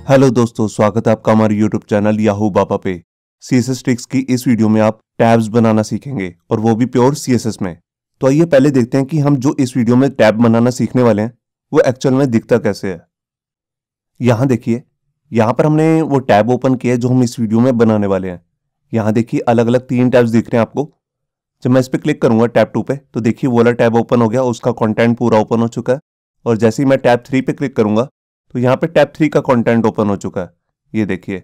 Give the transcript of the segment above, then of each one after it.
Hello दोस्तों, स्वागत है आपका हमारे यूट्यूब चैनल याहू बाबा पे। सीएसएस ट्रिक्स की इस वीडियो में आप टैब्स बनाना सीखेंगे और वो भी प्योर सीएसएस में। तो आइए पहले देखते हैं कि हम जो इस वीडियो में टैब बनाना सीखने वाले हैं वो एक्चुअल में दिखता कैसे है। यहाँ देखिए, यहाँ पर हमने वो टैब ओपन किया है जो हम इस वीडियो में बनाने वाले हैं। यहाँ देखिए अलग अलग 3 टैब्स दिख रहे हैं आपको। जब मैं इस पर क्लिक करूंगा टैब 2 पे तो देखिए वो वाला टैब ओपन हो गया, उसका कंटेंट पूरा ओपन हो चुका है। और जैसे ही मैं टैब 3 पे क्लिक करूंगा तो यहाँ पे टैब 3 का कंटेंट ओपन हो चुका है। ये देखिए,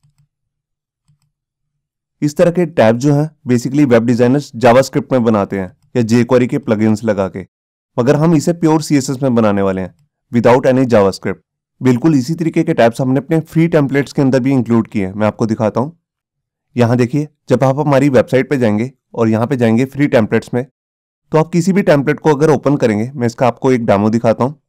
इस तरह के टैब जो हैं बेसिकली वेब डिजाइनर्स जावास्क्रिप्ट में बनाते हैं या jQuery के प्लगइन्स लगा के, मगर हम इसे प्योर सीएसएस में बनाने वाले हैं विदाउट एनी जावास्क्रिप्ट। बिल्कुल इसी तरीके के टैब्स हमने अपने फ्री टेम्पलेट्स के अंदर भी इंक्लूड किए हैं। मैं आपको दिखाता हूं। यहाँ देखिए, जब आप हमारी वेबसाइट पे जाएंगे और यहाँ पे जाएंगे फ्री टेम्पलेट्स में, तो आप किसी भी टेम्पलेट को अगर ओपन करेंगे, मैं इसका आपको एक डेमो दिखाता हूं।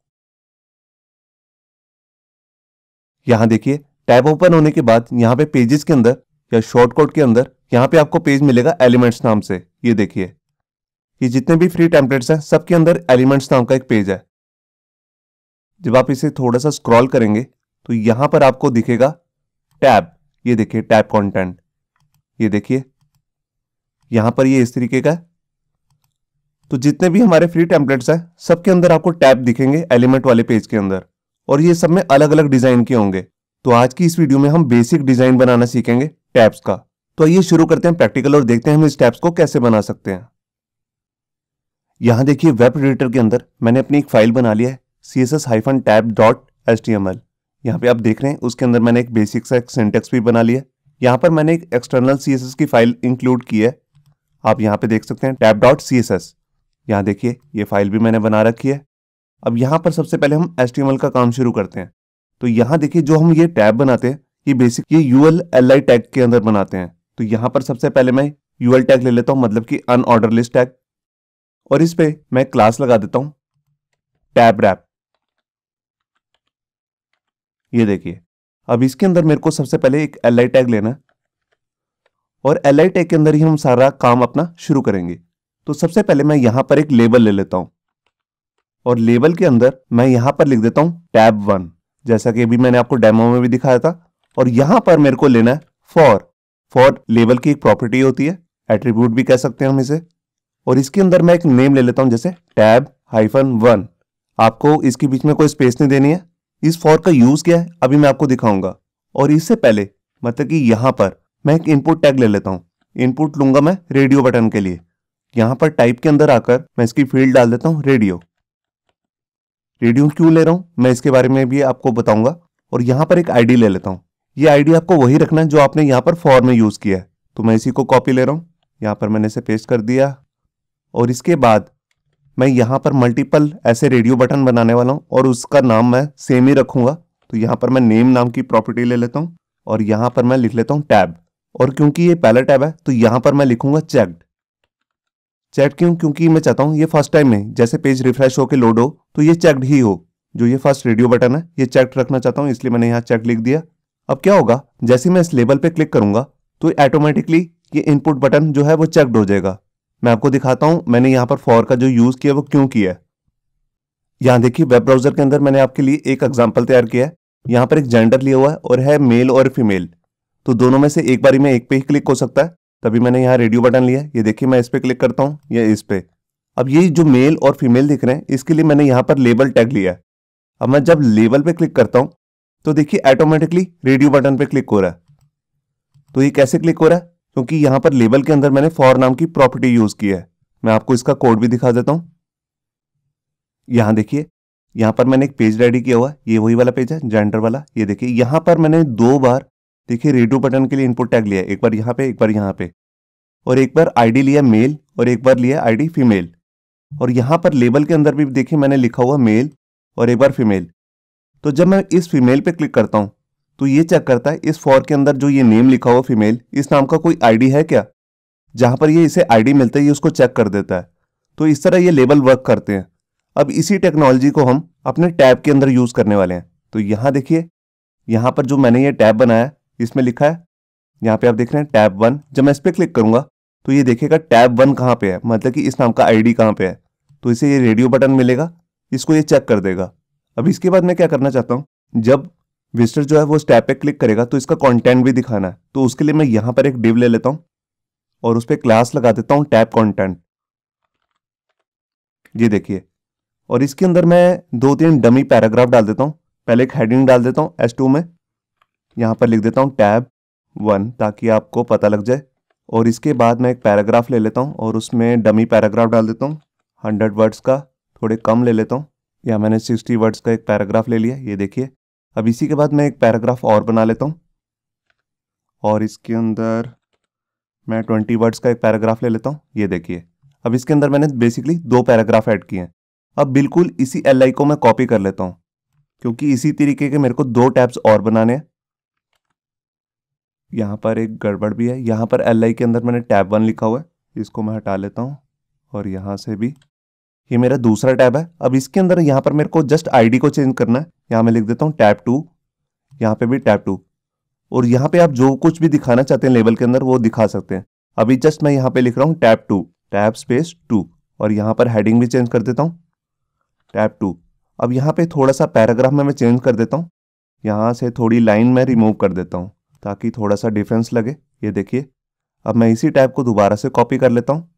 यहाँ देखिए, टैब ओपन होने के बाद यहाँ पे पेजेस के अंदर या शॉर्टकट के अंदर यहाँ पे आपको पेज मिलेगा एलिमेंट्स नाम से। ये देखिए, ये जितने भी फ्री टेम्पलेट्स हैं सबके अंदर एलिमेंट्स नाम का एक पेज है। जब आप इसे थोड़ा सा स्क्रॉल करेंगे तो यहाँ पर आपको दिखेगा टैब। ये देखिए टैब कंटेंट, ये देखिए यहाँ पर ये इस तरीके का है। तो जितने भी हमारे फ्री टेम्पलेट्स हैं सबके अंदर आपको टैब दिखेंगे एलिमेंट वाले पेज के अंदर, और ये सब में अलग अलग डिजाइन के होंगे। तो आज की इस वीडियो में हम बेसिक डिजाइन बनाना सीखेंगे टैब्स का। तो आइए शुरू करते हैं प्रैक्टिकल और देखते हैं हम इस टैब्स को कैसे बना सकते हैं। यहां देखिए वेब एडिटर के अंदर मैंने अपनी एक फाइल बना लिया है css-tab.html। यहाँ पे आप देख रहे हैं उसके अंदर मैंने एक बेसिक सा सिंटैक्स भी बना लिया। यहाँ पर मैंने एक एक्सटर्नल CSS की फाइल इंक्लूड की है। आप यहाँ पे देख सकते हैं tab.css। यहाँ देखिए ये फाइल भी मैंने बना रखी है। अब यहाँ पर सबसे पहले हम HTML का काम शुरू करते हैं। तो यहाँ देखिए जो हम ये टैब बनाते हैं ये बेसिक ये UL-li टैग के अंदर बनाते हैं। तो यहाँ पर सबसे पहले मैं UL टैग ले लेता हूँ, मतलब कि अनऑर्डर लिस्ट टैग, और इस पे मैं क्लास लगा देता हूँ टैब रैप। ये देखिए, अब इसके अंदर मेरे को सबसे पहले एक li टैग लेना है और li टैग के अंदर ही हम सारा काम अपना शुरू करेंगे। तो सबसे पहले मैं यहाँ पर एक लेबल ले लेता हूँ और लेबल के अंदर मैं यहाँ पर लिख देता हूँ टैब 1, जैसा कि अभी मैंने आपको डेमो में भी दिखाया था। और यहाँ पर मेरे को लेना है फॉर लेबल की एक प्रॉपर्टी होती है, एट्रीब्यूट भी कह सकते हैं हम इसे। और इसके अंदर मैं एक नेम ले लेता हूं जैसे टैब-1। आपको इसके बीच में कोई स्पेस नहीं देनी है। इस फॉर का यूज क्या है अभी मैं आपको दिखाऊंगा। और इससे पहले मतलब कि यहाँ पर मैं एक इनपुट टैग ले लेता हूँ। इनपुट लूंगा मैं रेडियो बटन के लिए। यहाँ पर टाइप के अंदर आकर मैं इसकी फील्ड डाल देता हूँ रेडियो। रेडियो क्यों ले रहा हूँ मैं इसके बारे में भी आपको बताऊंगा। और यहाँ पर एक आईडी ले लेता हूँ। ये आईडी आपको वही रखना है जो आपने यहाँ पर फॉर में यूज किया है। तो मैं इसी को कॉपी ले रहा हूँ, यहाँ पर मैंने इसे पेस्ट कर दिया। और इसके बाद मैं यहाँ पर मल्टीपल ऐसे रेडियो बटन बनाने वाला हूँ और उसका नाम मैं सेम ही रखूंगा। तो यहाँ पर मैं नेम नाम की प्रॉपर्टी ले लेता हूँ और यहाँ पर मैं लिख लेता हूँ टैब। और क्योंकि ये पहला टैब है तो यहाँ पर मैं लिखूंगा चेक्ड क्यों? क्योंकि मैं चाहता हूँ ये फर्स्ट टाइम में जैसे पेज रिफ्रेश होकर लोड हो तो ये चेक्ड ही हो। जो ये फर्स्ट रेडियो बटन है ये चेक्ड रखना चाहता हूँ, इसलिए मैंने यहाँ चेक्ड लिख दिया। अब क्या होगा, जैसे मैं इस लेबल पे क्लिक करूंगा तो ऑटोमेटिकली ये इनपुट बटन जो है वो चेक्ड हो जाएगा। मैं आपको दिखाता हूं मैंने यहाँ पर फॉर का जो यूज किया वो क्यों किया है। यहाँ देखिए वेब ब्राउजर के अंदर मैंने आपके लिए एक एग्जांपल तैयार किया है। यहाँ पर एक जेंडर लिया हुआ है और है मेल और फीमेल। तो दोनों में से एक बारी में एक पे ही क्लिक हो सकता है, तभी मैंने यहाँ रेडियो बटन लिया है। ये देखिए मैं इस पे क्लिक करता हूँ या इस पे। अब ये जो मेल और फीमेल दिख रहे हैं इसके लिए मैंने यहाँ पर लेबल टैग लिया है। अब मैं जब लेबल पे क्लिक करता हूँ तो देखिए ऑटोमेटिकली रेडियो बटन पे क्लिक हो रहा है। तो ये कैसे क्लिक हो रहा है, क्योंकि यहाँ पर लेबल के अंदर मैंने फॉर नाम की प्रॉपर्टी यूज की है। मैं आपको इसका कोड भी दिखा देता हूं। यहाँ देखिए, यहाँ पर मैंने एक पेज रेडी किया हुआ है, ये वही वाला पेज है जेंडर वाला। ये देखिए यहाँ पर मैंने 2 बार देखिए रेडियो बटन के लिए इनपुट टैग लिया है, एक बार यहाँ पे एक बार यहाँ पे। और एक बार आईडी लिया मेल और एक बार लिया आईडी फीमेल। और यहाँ पर लेबल के अंदर भी देखिए मैंने लिखा हुआ मेल और एक बार फीमेल। तो जब मैं इस फीमेल पे क्लिक करता हूं तो ये चेक करता है इस फॉर के अंदर जो ये नेम लिखा हुआ फीमेल, इस नाम का कोई आईडी है क्या। जहां पर ये इसे आईडी मिलता है ये उसको चेक कर देता है। तो इस तरह ये लेबल वर्क करते हैं। अब इसी टेक्नोलॉजी को हम अपने टैब के अंदर यूज करने वाले हैं। तो यहाँ देखिए, यहाँ पर जो मैंने ये टैब बनाया इसमें लिखा है, यहाँ पे आप देख रहे हैं टैब 1। जब मैं इस पर क्लिक करूंगा तो ये देखेगा टैब 1 कहाँ पे है, मतलब कि इस नाम का आईडी कहाँ पे है। तो इसे ये रेडियो बटन मिलेगा, इसको ये चेक कर देगा। अब इसके बाद मैं क्या करना चाहता हूँ, जब विजिटर जो है वो इस टैब पे क्लिक करेगा तो इसका कंटेंट भी दिखाना है, तो उसके लिए मैं यहाँ पर एक डिव ले लेता हूँ और उस पर क्लास लगा देता हूँ टैब कंटेंट। ये देखिए, और इसके अंदर मैं 2-3 डमी पैराग्राफ डाल देता हूँ। पहले एक हेडिंग डाल देता हूँ S2 में, यहाँ पर लिख देता हूँ टैब 1 ताकि आपको पता लग जाए। और इसके बाद मैं एक पैराग्राफ ले लेता हूँ और उसमें डमी पैराग्राफ डाल देता हूँ 100 वर्ड्स का, थोड़े कम ले लेता हूँ। या मैंने 60 वर्ड्स का एक पैराग्राफ ले लिया, ये देखिए। अब इसी के बाद मैं एक पैराग्राफ और बना लेता हूँ और इसके अंदर मैं 20 वर्ड्स का एक पैराग्राफ ले लेता हूँ, ये देखिए। अब इसके अंदर मैंने बेसिकली 2 पैराग्राफ ऐड किए हैं। अब बिल्कुल इसी LI को मैं कॉपी कर लेता हूँ क्योंकि इसी तरीके के मेरे को 2 टैब्स और बनाने हैं। यहाँ पर एक गड़बड़ भी है, यहाँ पर LI के अंदर मैंने टैब 1 लिखा हुआ है, इसको मैं हटा लेता हूँ। और यहाँ से भी ये मेरा दूसरा टैब है। अब इसके अंदर यहाँ पर मेरे को जस्ट ID को चेंज करना है, यहाँ मैं लिख देता हूँ टैब 2, यहाँ पे भी टैब 2। और यहाँ पे आप जो कुछ भी दिखाना चाहते हैं लेबल के अंदर वो दिखा सकते हैं। अभी जस्ट मैं यहाँ पे लिख रहा हूँ टैब 2, टैब स्पेस 2, और यहाँ पर हेडिंग भी चेंज कर देता हूँ टैब 2। अब यहाँ पे थोड़ा सा पैराग्राफ में मैं चेंज कर देता हूँ, यहाँ से थोड़ी लाइन में रिमूव कर देता हूँ ताकि थोड़ा सा डिफरेंस लगे, ये देखिए। अब मैं इसी टैब को दोबारा से कॉपी कर लेता हूँ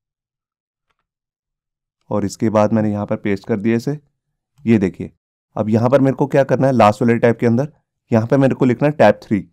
और इसके बाद मैंने यहाँ पर पेस्ट कर दिया इसे, ये देखिए। अब यहाँ पर मेरे को क्या करना है, लास्ट वाले टैब के अंदर यहाँ पे मेरे को लिखना है टैब 3।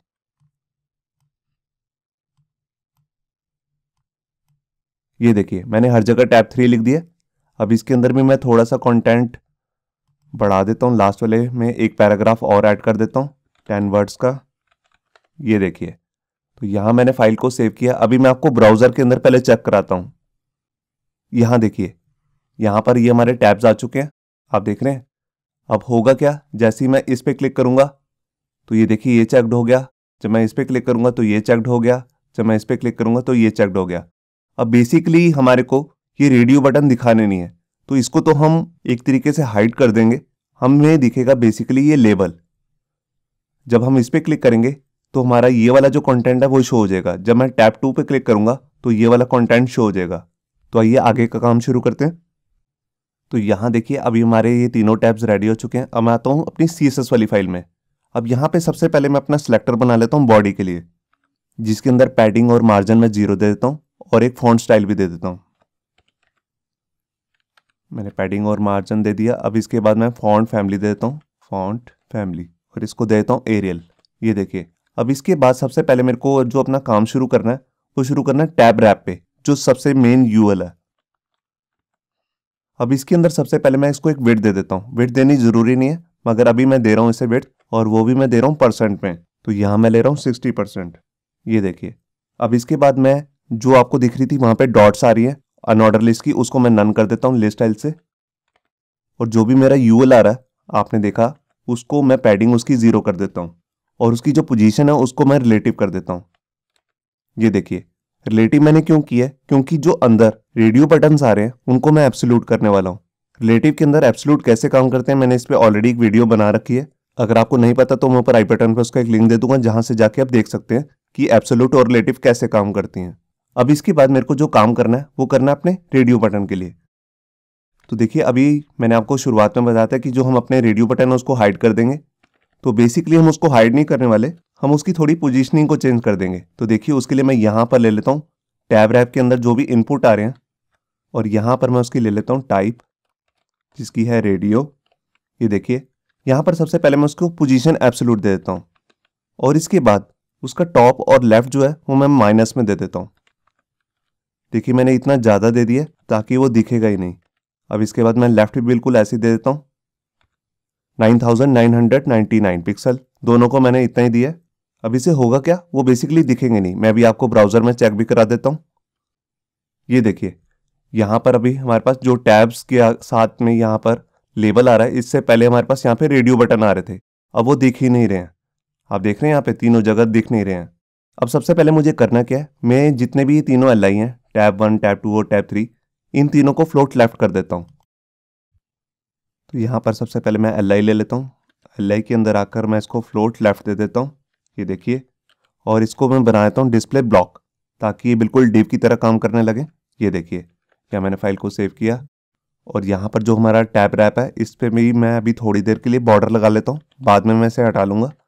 ये देखिए मैंने हर जगह टैब 3 लिख दिया। अब इसके अंदर भी मैं थोड़ा सा कंटेंट बढ़ा देता हूँ, लास्ट वाले में एक पैराग्राफ और ऐड कर देता हूँ 10 वर्ड्स का, ये देखिए। तो यहाँ मैंने फाइल को सेव किया। अभी मैं आपको ब्राउजर के अंदर पहले चेक कराता हूँ। यहाँ देखिए, यहाँ पर ये हमारे टैब्स आ चुके हैं, आप देख रहे हैं। अब होगा क्या, जैसे ही मैं इस पे क्लिक करूंगा तो ये देखिए ये चेक्ड हो गया, जब मैं इस पे क्लिक करूंगा तो ये चेक्ड हो गया, जब मैं इस पे क्लिक करूंगा तो ये चेक्ड हो गया। अब बेसिकली हमारे को ये रेडियो बटन दिखाने नहीं है, तो इसको तो हम एक तरीके से हाइड कर देंगे। हमें दिखेगा बेसिकली ये लेबल। जब हम इस पे क्लिक करेंगे तो हमारा ये वाला जो कंटेंट है वो शो हो जाएगा। जब मैं टैब 2 पे क्लिक करूंगा तो ये वाला कंटेंट शो हो जाएगा। तो आइए आगे का काम शुरू करते हैं। तो यहाँ देखिए अभी हमारे ये तीनों टैब्स रेडी हो चुके हैं। अब मैं आता हूँ अपनी CSS वाली फाइल में। अब यहाँ पे सबसे पहले मैं अपना सिलेक्टर बना लेता हूँ बॉडी के लिए, जिसके अंदर पैडिंग और मार्जिन में 0 दे देता हूँ और एक फॉन्ट स्टाइल भी दे देता हूँ। मैंने पैडिंग और मार्जिन दे दिया। अब इसके बाद मैं फॉन्ट फैमिली दे देता हूँ, फॉन्ट फैमिली, और इसको दे देता हूँ एरियल, ये देखिए। अब इसके बाद सबसे पहले मेरे को जो अपना काम शुरू करना है वो शुरू करना है टैब रैप पे, जो सबसे मेन UL है। अब इसके अंदर सबसे पहले मैं इसको एक विड्थ दे देता हूँ। विड्थ देनी जरूरी नहीं है, मगर अभी मैं दे रहा हूँ इसे विड्थ, और वो भी मैं दे रहा हूँ परसेंट में। तो यहाँ मैं ले रहा हूँ 60%, ये देखिए। अब इसके बाद मैं जो आपको दिख रही थी वहां पे डॉट्स आ रही है अनऑर्डर लिस्ट की, उसको मैं नन कर देता हूँ लिस्ट स्टाइल से। और जो भी मेरा UL आ रहा है आपने देखा, उसको मैं पैडिंग उसकी 0 कर देता हूँ और उसकी जो पोजीशन है उसको मैं रिलेटिव कर देता हूँ, ये देखिए। रिलेटिव मैंने क्यों किया है, क्योंकि जो अंदर रेडियो बटन्स आ रहे हैं उनको मैं एब्सोल्यूट करने वाला हूँ। रिलेटिव के अंदर एब्सोल्यूट कैसे काम करते हैं मैंने इस पे ऑलरेडी एक वीडियो बना रखी है। अगर आपको नहीं पता तो मैं ऊपर आई बटन पर उसका एक लिंक दे दूंगा, जहां से जाके आप देख सकते हैं कि एब्सोल्यूट और रिलेटिव कैसे काम करती हैं। अब इसके बाद मेरे को जो काम करना है वो करना है अपने रेडियो बटन के लिए। तो देखिए अभी मैंने आपको शुरुआत में बताया था कि जो हम अपने रेडियो बटन है उसको हाइड कर देंगे। तो बेसिकली हम उसको हाइड नहीं करने वाले, हम उसकी थोड़ी पोजीशनिंग को चेंज कर देंगे। तो देखिए उसके लिए मैं यहाँ पर ले लेता हूँ टैब रैप के अंदर जो भी इनपुट आ रहे हैं, और यहाँ पर मैं उसकी ले लेता हूँ टाइप, जिसकी है रेडियो, ये देखिए। यहाँ पर सबसे पहले मैं उसको पोजीशन एब्सोल्यूट दे देता हूँ और इसके बाद उसका टॉप और लेफ्ट जो है वो मैं माइनस में दे देता हूँ। देखिए मैंने इतना ज़्यादा दे दिया ताकि वो दिखेगा ही नहीं। अब इसके बाद मैं लेफ्ट भी बिल्कुल ऐसे दे देता हूँ 9999 पिक्सल, दोनों को मैंने इतना ही दिया। अब इसे होगा क्या, वो बेसिकली दिखेंगे नहीं। मैं अभी आपको ब्राउजर में चेक भी करा देता हूँ। ये देखिए यहाँ पर अभी हमारे पास जो टैब्स के साथ में यहाँ पर लेबल आ रहा है, इससे पहले हमारे पास यहाँ पे रेडियो बटन आ रहे थे, अब वो दिख ही नहीं रहे हैं। आप देख रहे हैं यहाँ पे तीनों जगह दिख नहीं रहे हैं। अब सबसे पहले मुझे करना क्या है, मैं जितने भी तीनों LI हैं टैब 1, टैब 2 और टैब 3, इन तीनों को फ्लोट लेफ्ट कर देता हूँ। तो यहाँ पर सबसे पहले मैं LI ले लेता हूँ। LI के अंदर आकर मैं इसको फ्लोट लेफ्ट दे देता हूँ, ये देखिए। और इसको मैं बना देता हूँ डिस्प्ले ब्लॉक, ताकि ये बिल्कुल डिव की तरह काम करने लगे, ये देखिए। क्या मैंने फाइल को सेव किया, और यहाँ पर जो हमारा टैब रैप है इस पर भी मैं अभी थोड़ी देर के लिए बॉर्डर लगा लेता हूँ, बाद में मैं इसे हटा लूँगा।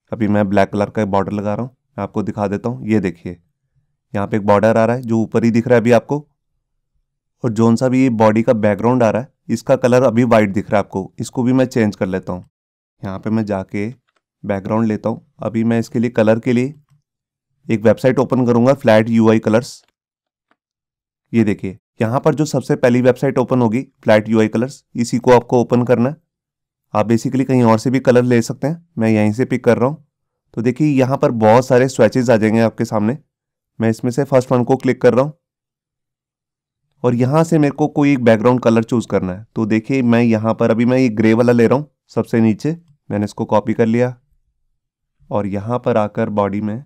अभी मैं ब्लैक कलर का बॉर्डर लगा रहा हूँ, मैं आपको दिखा देता हूँ। ये देखिए यहाँ पे एक बॉर्डर आ रहा है जो ऊपर ही दिख रहा है अभी आपको, और जोन सा भी ये बॉडी का बैकग्राउंड आ रहा है इसका कलर अभी वाइट दिख रहा है आपको, इसको भी मैं चेंज कर लेता हूँ। यहाँ पे मैं जाके बैकग्राउंड लेता हूँ। अभी मैं इसके लिए कलर के लिए एक वेबसाइट ओपन करूंगा, फ्लैट यूआई कलर्स। ये देखिए यहाँ पर जो सबसे पहली वेबसाइट ओपन होगी फ्लैट यूआई कलर्स, इसी को आपको ओपन करना है। आप बेसिकली कहीं और से भी कलर ले सकते हैं, मैं यहीं से पिक कर रहा हूँ। तो देखिए यहाँ पर बहुत सारे स्वैचेस आ जाएंगे आपके सामने। मैं इसमें से फर्स्ट वन को क्लिक कर रहा हूँ और यहाँ से मेरे को कोई एक बैकग्राउंड कलर चूज करना है। तो देखिए मैं यहाँ पर अभी मैं ये ग्रे वाला ले रहा हूँ सबसे नीचे, मैंने इसको कॉपी कर लिया और यहाँ पर आकर बॉडी में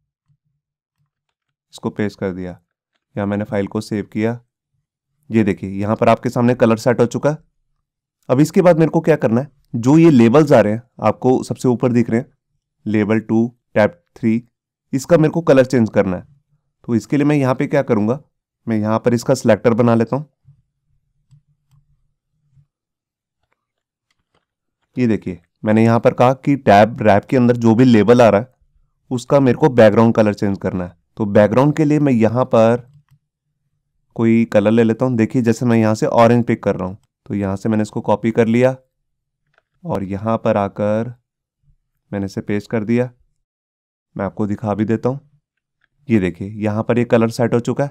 इसको पेस्ट कर दिया। यहाँ मैंने फाइल को सेव किया। ये देखिए यहाँ पर आपके सामने कलर सेट हो चुका है। अब इसके बाद मेरे को क्या करना है, जो ये लेबल्स आ रहे हैं आपको सबसे ऊपर दिख रहे हैं, लेबल 2 टैब 3, इसका मेरे को कलर चेंज करना है। तो इसके लिए मैं यहाँ पे क्या करूँगा, मैं यहाँ पर इसका सिलेक्टर बना लेता हूँ। ये देखिए मैंने यहाँ पर कहा कि टैब रैप के अंदर जो भी लेबल आ रहा है उसका मेरे को बैकग्राउंड कलर चेंज करना है। तो बैकग्राउंड के लिए मैं यहाँ पर कोई कलर ले लेता हूँ। देखिए जैसे मैं यहाँ से ऑरेंज पिक कर रहा हूँ, तो यहाँ से मैंने इसको कॉपी कर लिया और यहाँ पर आकर मैंने इसे पेस्ट कर दिया। मैं आपको दिखा भी देता हूँ। ये देखिए यहाँ पर ये कलर सेट हो चुका है।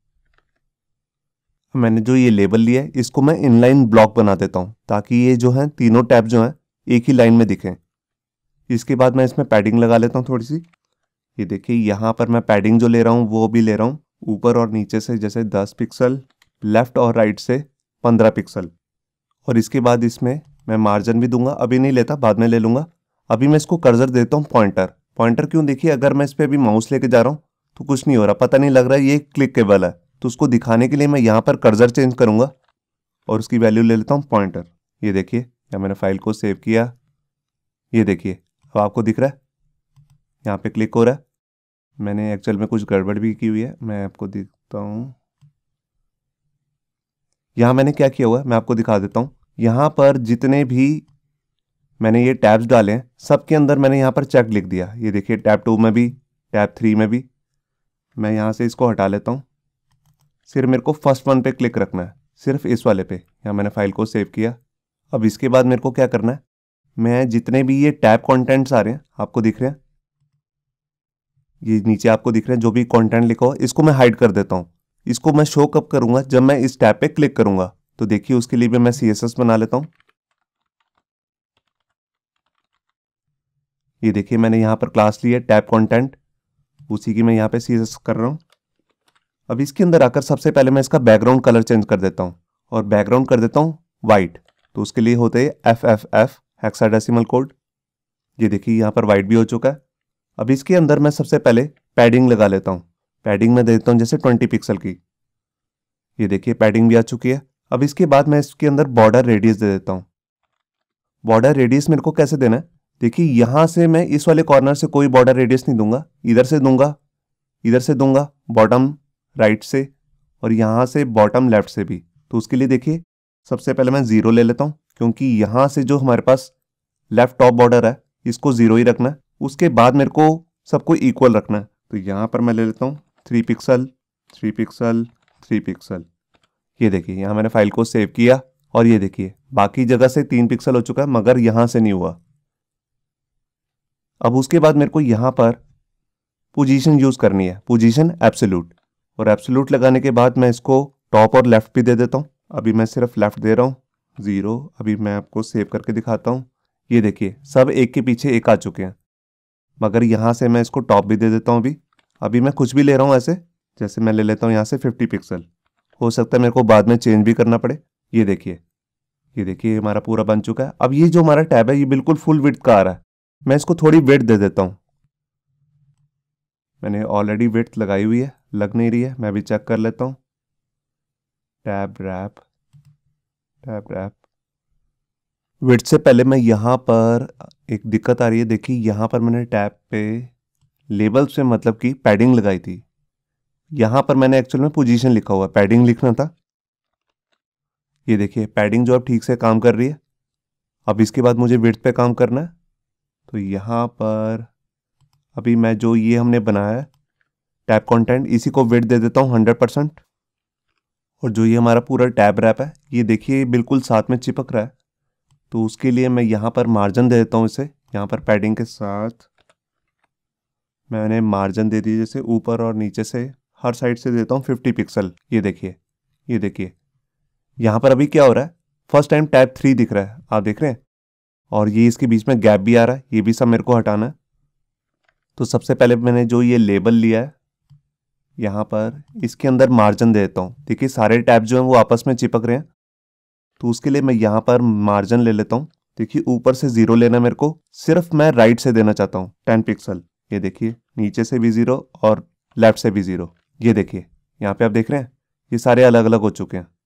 मैंने जो ये लेबल लिया है इसको मैं इनलाइन ब्लॉक बना देता हूँ ताकि ये जो है तीनों टैब जो हैं एक ही लाइन में दिखें। इसके बाद मैं इसमें पैडिंग लगा लेता हूँ थोड़ी सी। ये देखिए यहाँ पर मैं पैडिंग जो ले रहा हूँ वो भी ले रहा हूँ ऊपर और नीचे से जैसे 10 पिक्सल, लेफ्ट और राइट से 15 पिक्सल। और इसके बाद इसमें मैं मार्जिन भी दूंगा, अभी नहीं लेता बाद में ले लूँगा। अभी मैं इसको कर्सर देता हूँ पॉइंटर। पॉइंटर क्यों, देखिए अगर मैं इस पर अभी माउस लेके जा रहा हूँ तो कुछ नहीं हो रहा, पता नहीं लग रहा है ये क्लिकेबल है। तो उसको दिखाने के लिए मैं यहाँ पर कर्सर चेंज करूँगा और उसकी वैल्यू ले लेता हूँ पॉइंटर। ये देखिए या मैंने फाइल को सेव किया। ये देखिए अब आपको दिख रहा है यहाँ पे क्लिक हो रहा है। मैंने एक्चुअल में कुछ गड़बड़ भी की हुई है, मैं आपको दिखता हूँ। यहाँ मैंने क्या किया हुआ है मैं आपको दिखा देता हूँ। यहाँ पर जितने भी मैंने ये टैब्स डाले हैं सबके अंदर मैंने यहाँ पर चेक लिख दिया। ये देखिए टैब 2 में भी, टैब 3 में भी। मैं यहाँ से इसको हटा लेता हूँ, सिर्फ मेरे को फर्स्ट वन पे क्लिक रखना है, सिर्फ इस वाले पे। यहाँ मैंने फाइल को सेव किया। अब इसके बाद मेरे को क्या करना है, मैं जितने भी ये टैब कंटेंट्स आ रहे हैं आपको दिख रहे हैं, ये नीचे आपको दिख रहे हैं जो भी कंटेंट लिखा हो, इसको मैं हाइड कर देता हूँ। इसको मैं शो कब करूँगा, जब मैं इस टैब पे क्लिक करूँगा। तो देखिए उसके लिए भी मैं CSS बना लेता हूँ। ये देखिए मैंने यहाँ पर क्लास ली है टैब कंटेंट, उसी की मैं यहाँ पे CSS कर रहा हूँ। अब इसके अंदर आकर सबसे पहले मैं इसका बैकग्राउंड कलर चेंज कर देता हूँ और बैकग्राउंड कर देता हूँ वाइट। तो उसके लिए होते हैं FFF हेक्साडेसिमल कोड। ये देखिए यहाँ पर वाइट भी हो चुका है। अब इसके अंदर मैं सबसे पहले पैडिंग लगा लेता हूँ। पैडिंग में देता हूँ जैसे 20 पिक्सल की। ये देखिए पैडिंग भी आ चुकी है। अब इसके बाद मैं इसके अंदर बॉर्डर रेडियस दे देता हूँ। बॉर्डर रेडियस मेरे को कैसे देना है, देखिए यहाँ से मैं इस वाले कॉर्नर से कोई बॉर्डर रेडियस नहीं दूंगा, इधर से दूंगा, इधर से दूंगा, बॉटम राइट से, और यहाँ से बॉटम लेफ्ट से भी। तो उसके लिए देखिए सबसे पहले मैं 0 ले लेता हूँ क्योंकि यहाँ से जो हमारे पास लेफ्ट टॉप बॉर्डर है इसको 0 ही रखना है। उसके बाद मेरे को सबको इक्वल रखना है। तो यहाँ पर मैं ले लेता हूँ 3 पिक्सल, 3 पिक्सल, 3 पिक्सल। ये देखिए यहाँ मैंने फाइल को सेव किया और ये देखिए बाकी जगह से 3 पिक्सल हो चुका है मगर यहाँ से नहीं हुआ। अब उसके बाद मेरे को यहाँ पर पोजीशन यूज करनी है, पोजीशन एब्सोल्यूट। और एब्सोल्यूट लगाने के बाद मैं इसको टॉप और लेफ्ट भी दे देता हूँ। अभी मैं सिर्फ लेफ्ट दे रहा हूँ 0। अभी मैं आपको सेव करके दिखाता हूँ। ये देखिए सब एक के पीछे एक आ चुके हैं, मगर यहाँ से मैं इसको टॉप भी दे देता हूँ। अभी मैं कुछ भी ले रहा हूँ ऐसे, जैसे मैं ले लेता हूँ यहाँ से 50 पिक्सल। हो सकता है मेरे को बाद में चेंज भी करना पड़े। ये देखिए हमारा पूरा बन चुका है। अब ये जो हमारा टैब है ये बिल्कुल फुल विड्थ का आ रहा है, मैं इसको थोड़ी विड्थ दे देता हूँ। मैंने ऑलरेडी विड्थ लगाई हुई है, लग नहीं रही है, मैं भी चेक कर लेता हूँ। Tab wrap, tab wrap width से पहले मैं यहाँ पर एक दिक्कत आ रही है। देखिए यहाँ पर मैंने टैब पे लेबल से मतलब कि पैडिंग लगाई थी, यहाँ पर मैंने एक्चुअल में पोजीशन लिखा हुआ, पैडिंग लिखना था। ये देखिए पैडिंग जो अब ठीक से काम कर रही है। अब इसके बाद मुझे विड्थ पे काम करना है। तो यहाँ पर अभी मैं जो ये हमने बनाया है टैब कंटेंट, इसी को वेट दे देता हूँ 100%। और जो ये हमारा पूरा टैब रैप है ये देखिए बिल्कुल साथ में चिपक रहा है, तो उसके लिए मैं यहाँ पर मार्जिन दे देता हूँ इसे। यहाँ पर पैडिंग के साथ मैंने मार्जिन दे दी, जैसे ऊपर और नीचे से हर साइड से देता हूँ 50 पिक्सल। ये देखिए, ये देखिए यहाँ पर अभी क्या हो रहा है, फर्स्ट टाइम टैब 3 दिख रहा है, आप देख रहे हैं। और ये इसके बीच में गैप भी आ रहा है, ये भी सब मेरे को हटाना है। तो सबसे पहले मैंने जो ये लेबल लिया है यहाँ पर इसके अंदर मार्जिन दे देता हूँ। देखिए सारे टैब जो हैं वो आपस में चिपक रहे हैं, तो उसके लिए मैं यहाँ पर मार्जिन ले लेता हूँ। देखिए ऊपर से 0 लेना मेरे को, सिर्फ मैं राइट से देना चाहता हूँ 10 पिक्सल। ये देखिए नीचे से भी 0 और लेफ्ट से भी 0। ये देखिए यहाँ पे आप देख रहे हैं ये सारे अलग अलग हो चुके हैं।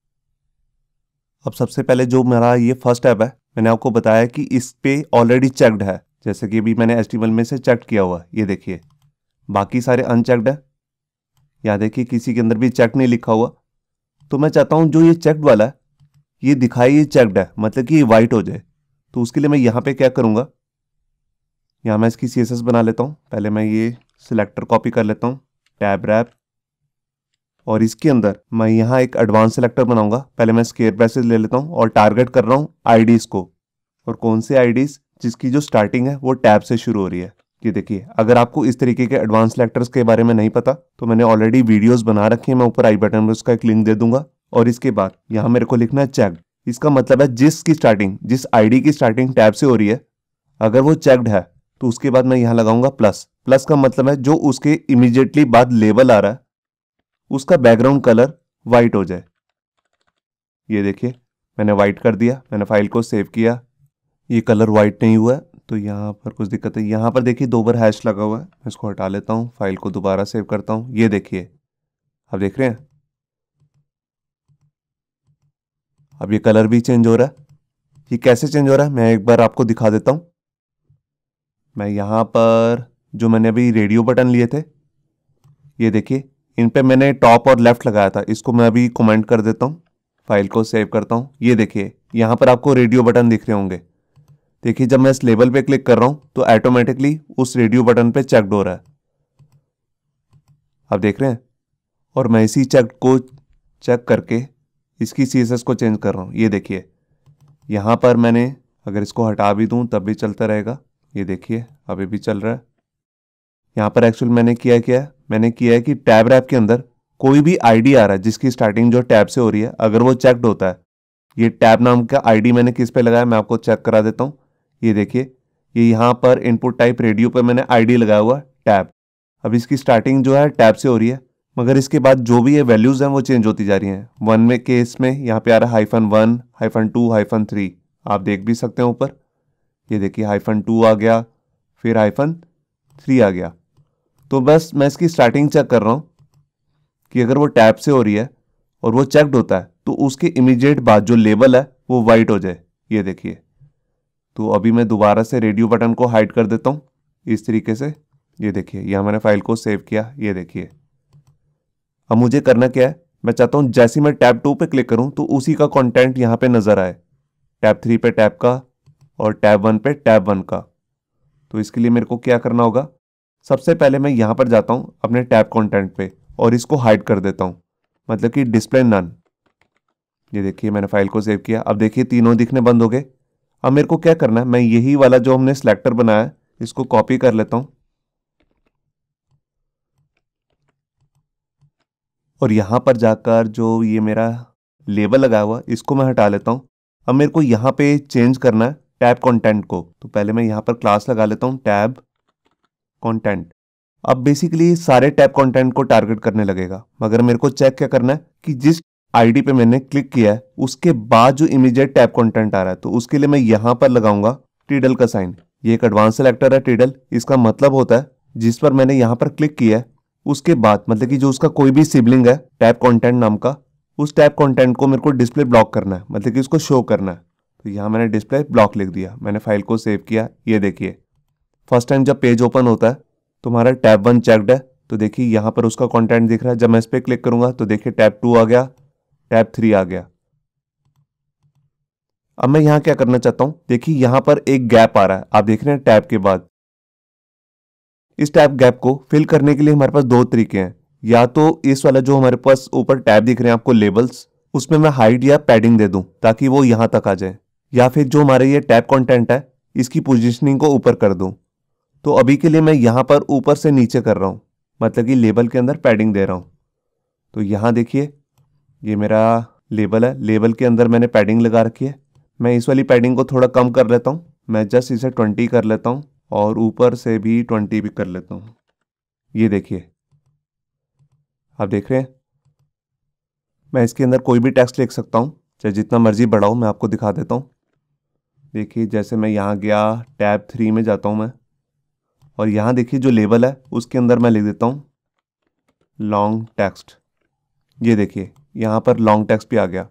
अब सबसे पहले जो मेरा ये फर्स्ट टैब है, मैंने आपको बताया कि इस पे ऑलरेडी चेक्ड है, जैसे कि अभी मैंने HTML में से चेक किया हुआ है। ये देखिए बाकी सारे अनचेक्ड है, यहाँ देखिए किसी के अंदर भी चेक नहीं लिखा हुआ। तो मैं चाहता हूँ जो ये चेक्ड वाला है ये दिखाई ये चेक्ड है, मतलब कि ये वाइट हो जाए। तो उसके लिए मैं यहाँ पे क्या करूँगा, यहाँ मैं इसकी CSS बना लेता हूँ। पहले मैं ये सिलेक्टर कॉपी कर लेता हूँ, टैब रैप, और इसके अंदर मैं यहाँ एक एडवांस सेलेक्टर बनाऊंगा। पहले मैं स्केयर ब्रशेस ले लेता हूँ और टारगेट कर रहा हूँ आईडीज को, और कौन से आईडीज जिसकी जो स्टार्टिंग है वो टैब से शुरू हो रही है। ये देखिए अगर आपको इस तरीके के एडवांस सेलेक्टर्स के बारे में नहीं पता तो मैंने ऑलरेडी वीडियोस बना रखी है, मैं ऊपर आई बटन में उसका एक लिंक दे दूंगा। और इसके बाद यहाँ मेरे को लिखना है चेक्ड। इसका मतलब है जिसकी स्टार्टिंग, जिस आईडी की स्टार्टिंग टैब से हो रही है, अगर वो चेक्ड है तो उसके बाद मैं यहाँ लगाऊंगा प्लस। प्लस का मतलब है जो उसके इमीडिएटली बाद लेबल आ रहा है उसका बैकग्राउंड कलर वाइट हो जाए। ये देखिए मैंने वाइट कर दिया, मैंने फाइल को सेव किया, ये कलर वाइट नहीं हुआ है, तो यहाँ पर कुछ दिक्कत है। यहाँ पर देखिए 2 बार हैश लगा हुआ है, मैं इसको हटा लेता हूँ, फाइल को दोबारा सेव करता हूँ। ये देखिए अब देख रहे हैं, अब ये कलर भी चेंज हो रहा है। ये कैसे चेंज हो रहा है मैं एक बार आपको दिखा देता हूँ। मैं यहाँ पर जो मैंने अभी रेडियो बटन लिए थे, ये देखिए इन पे मैंने टॉप और लेफ्ट लगाया था, इसको मैं अभी कमेंट कर देता हूँ, फाइल को सेव करता हूँ। ये देखिए यहाँ पर आपको रेडियो बटन दिख रहे होंगे। देखिए जब मैं इस लेबल पे क्लिक कर रहा हूँ तो ऑटोमेटिकली उस रेडियो बटन पे चेक्ड हो रहा है, आप देख रहे हैं। और मैं इसी चेक को चेक करके इसकी CSS को चेंज कर रहा हूँ। ये देखिए यहाँ पर मैंने अगर इसको हटा भी दूँ तब भी चलता रहेगा। ये देखिए अभी भी चल रहा है। यहाँ पर एक्चुअल मैंने किया है कि टैब रैप के अंदर कोई भी आईडी आ रहा है जिसकी स्टार्टिंग जो टैब से हो रही है, अगर वो चेक्ड होता है, ये टैब नाम का आईडी मैंने किस पे लगाया मैं आपको चेक करा देता हूँ। ये देखिए ये यहाँ पर इनपुट टाइप रेडियो पे मैंने आईडी लगाया हुआ टैब। अब इसकी स्टार्टिंग जो है टैब से हो रही है, मगर इसके बाद जो भी ये वैल्यूज हैं वो चेंज होती जा रही हैं। 1 में केस में यहाँ पे आ रहा है -1, -2, -3, आप देख भी सकते हैं ऊपर। ये देखिए -2 आ गया, फिर -3 आ गया। तो बस मैं इसकी स्टार्टिंग चेक कर रहा हूँ कि अगर वो टैब से हो रही है और वो चेक्ड होता है तो उसके इमीडिएट बाद जो लेबल है वो वाइट हो जाए। ये देखिए, तो अभी मैं दोबारा से रेडियो बटन को हाइड कर देता हूँ इस तरीके से। ये देखिए यहाँ मैंने फाइल को सेव किया। ये देखिए अब मुझे करना क्या है, मैं चाहता हूँ जैसे मैं टैब 2 पे क्लिक करूँ तो उसी का कंटेंट यहाँ पे नजर आए, टैब 3 पे टैब का और टैब 1 पे टैब 1 का। तो इसके लिए मेरे को क्या करना होगा, सबसे पहले मैं यहाँ पर जाता हूँ अपने टैब कंटेंट पे और इसको हाइड कर देता हूँ, मतलब कि डिस्प्ले नन। ये देखिए मैंने फाइल को सेव किया। अब देखिए तीनों दिखने बंद हो गए। अब मेरे को क्या करना है, मैं यही वाला जो हमने सिलेक्टर बनाया है इसको कॉपी कर लेता हूँ और यहाँ पर जाकर जो ये मेरा लेबल लगा हुआ इसको मैं हटा लेता हूँ। अब मेरे को यहाँ पे चेंज करना है टैब कंटेंट को, तो पहले मैं यहाँ पर क्लास लगा लेता हूँ टैब कंटेंट। अब बेसिकली सारे टैब कंटेंट को टारगेट करने लगेगा, मगर मेरे को चेक क्या करना है कि जिस आईडी पे मैंने क्लिक किया है उसके बाद जो इमीडिएट टैब कंटेंट आ रहा है, तो उसके लिए मैं यहाँ पर लगाऊंगा टिडल का साइन। ये एक एडवांस सेलेक्टर है टिडल, इसका मतलब होता है जिस पर मैंने यहाँ पर क्लिक किया है उसके बाद, मतलब कि जो उसका कोई भी सिबलिंग है टैब कंटेंट नाम का, उस टैब कंटेंट को मेरे को डिस्प्ले ब्लॉक करना है, मतलब कि उसको शो करना है। तो यहाँ मैंने डिस्प्ले ब्लॉक लिख दिया, मैंने फाइल को सेव किया। ये देखिए फर्स्ट टाइम जब पेज ओपन होता है तो हमारा टैब 1 चेक्ड है, तो देखिए यहाँ पर उसका कंटेंट दिख रहा है। जब मैं इस पर क्लिक करूंगा तो देखिए टैब 2 आ गया, टैब 3 आ गया। अब मैं यहाँ क्या करना चाहता हूँ, देखिए यहाँ पर एक गैप आ रहा है, आप देख रहे हैं टैब के बाद। इस टैब गैप को फिल करने के लिए हमारे पास दो तरीके हैं। या तो इस वाला जो हमारे पास ऊपर टैब दिख रहे हैं आपको लेबल्स, उसमें मैं हाइट या पैडिंग दे दूं ताकि वो यहाँ तक आ जाए, या फिर जो हमारे ये टैब कंटेंट है इसकी पोजीशनिंग को ऊपर कर दूं। तो अभी के लिए मैं यहाँ पर ऊपर से नीचे कर रहा हूँ, मतलब कि लेबल के अंदर पैडिंग दे रहा हूँ। तो यहाँ देखिए ये मेरा लेबल है, लेबल के अंदर मैंने पैडिंग लगा रखी है। मैं इस वाली पैडिंग को थोड़ा कम कर लेता हूँ, मैं जस्ट इसे 20 कर लेता हूँ और ऊपर से भी 20 भी कर लेता हूँ। ये देखिए आप देख रहे हैं, मैं इसके अंदर कोई भी टेक्स्ट लिख सकता हूँ, चाहे जितना मर्जी बड़ा हो। मैं आपको दिखा देता हूँ। देखिए जैसे मैं यहाँ गया, टैब 3 में जाता हूँ मैं, और यहाँ देखिए जो लेबल है उसके अंदर मैं लिख देता हूँ लॉन्ग टेक्स्ट। ये देखिए यहाँ पर लॉन्ग टेक्स्ट भी आ गया।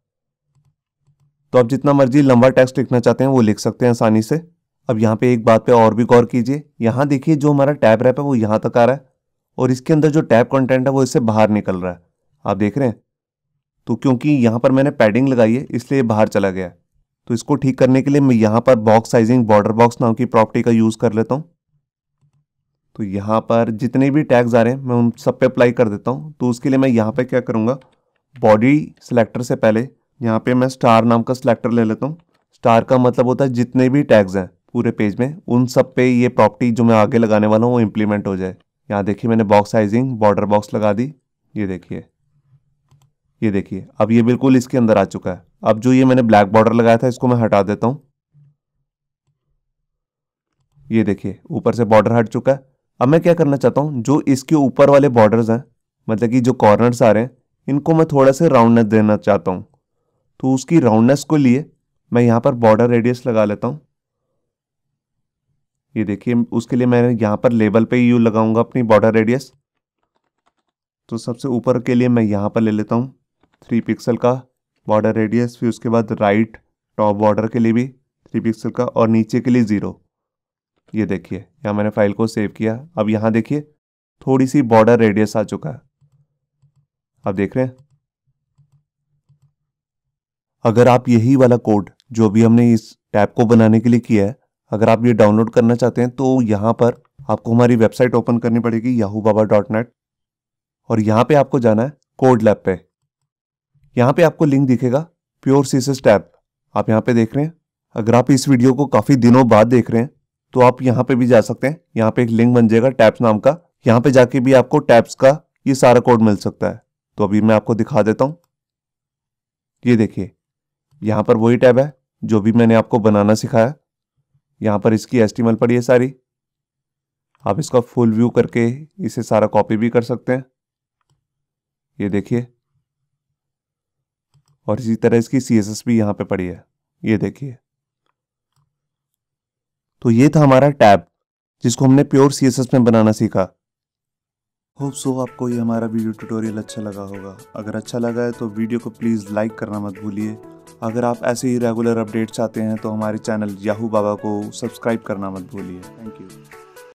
तो आप जितना मर्जी लंबा टेक्स्ट लिखना चाहते हैं वो लिख सकते हैं आसानी से। अब यहाँ पे एक बात पे और भी गौर कीजिए, यहाँ देखिए जो हमारा टैब रैप है वो यहाँ तक आ रहा है और इसके अंदर जो टैब कंटेंट है वो इससे बाहर निकल रहा है, आप देख रहे हैं। तो क्योंकि यहाँ पर मैंने पैडिंग लगाई है इसलिए बाहर चला गया है। तो इसको ठीक करने के लिए मैं यहाँ पर बॉक्स साइजिंग बॉर्डर बॉक्स नाम की प्रॉपर्टी का यूज़ कर लेता हूँ। तो यहाँ पर जितने भी टैग्स आ रहे हैं मैं उन सब पे अप्लाई कर देता हूँ। तो उसके लिए मैं यहाँ पे क्या करूँगा, बॉडी सिलेक्टर से पहले यहाँ पे मैं स्टार नाम का सिलेक्टर ले लेता हूँ। स्टार का मतलब होता है जितने भी टैग्स हैं पूरे पेज में उन सब पे ये प्रॉपर्टी जो मैं आगे लगाने वाला हूँ वो इम्प्लीमेंट हो जाए। यहाँ देखिए मैंने बॉक्स साइजिंग बॉर्डर बॉक्स लगा दी। ये देखिए अब ये बिल्कुल इसके अंदर आ चुका है। अब जो ये मैंने ब्लैक बॉर्डर लगाया था इसको मैं हटा देता हूँ। ये देखिए ऊपर से बॉर्डर हट चुका है। अब मैं क्या करना चाहता हूँ, जो इसके ऊपर वाले बॉर्डर्स हैं, मतलब कि जो कॉर्नर्स आ रहे हैं, इनको मैं थोड़ा सा राउंडनेस देना चाहता हूँ। तो उसकी राउंडनेस को लिए मैं यहाँ पर बॉर्डर रेडियस लगा लेता हूँ। ये देखिए उसके लिए मैं यहाँ पर लेबल पे यू लगाऊंगा अपनी बॉर्डर रेडियस। तो सबसे ऊपर के लिए मैं यहाँ पर ले लेता हूँ 3 पिक्सल का बॉर्डर रेडियस, फिर उसके बाद राइट टॉप बॉर्डर के लिए भी 3 पिक्सल का और नीचे के लिए 0। ये देखिए यहाँ मैंने फाइल को सेव किया। अब यहाँ देखिए थोड़ी सी बॉर्डर रेडियस आ चुका है, आप देख रहे हैं। अगर आप यही वाला कोड जो भी हमने इस टैब को बनाने के लिए किया है, अगर आप ये डाउनलोड करना चाहते हैं तो यहाँ पर आपको हमारी वेबसाइट ओपन करनी पड़ेगी yahubaba.net और यहाँ पे आपको जाना है कोड लैब पे। यहाँ पे आपको लिंक दिखेगा प्योर सीएसएस टैब, आप यहाँ पे देख रहे हैं। अगर आप इस वीडियो को काफ़ी दिनों बाद देख रहे हैं तो आप यहाँ पे भी जा सकते हैं। यहाँ पे एक लिंक बन जाएगा टैब्स नाम का, यहाँ पे जाके भी आपको टैब्स का ये सारा कोड मिल सकता है। तो अभी मैं आपको दिखा देता हूँ। ये देखिए यहाँ पर वही टैब है जो भी मैंने आपको बनाना सिखाया। यहाँ पर इसकी HTML पड़ी है सारी, आप इसका फुल व्यू करके इसे सारा कॉपी भी कर सकते हैं। ये देखिए, और इसी तरह इसकी CSS भी यहाँ पे पड़ी है, ये देखिए। तो ये था हमारा टैब जिसको हमने प्योर CSS में बनाना सीखा। होप सो आपको ये हमारा वीडियो ट्यूटोरियल अच्छा लगा होगा। अगर अच्छा लगा है तो वीडियो को प्लीज़ लाइक करना मत भूलिए। अगर आप ऐसे ही रेगुलर अपडेट चाहते हैं तो हमारे चैनल याहू बाबा को सब्सक्राइब करना मत भूलिए। Thank you.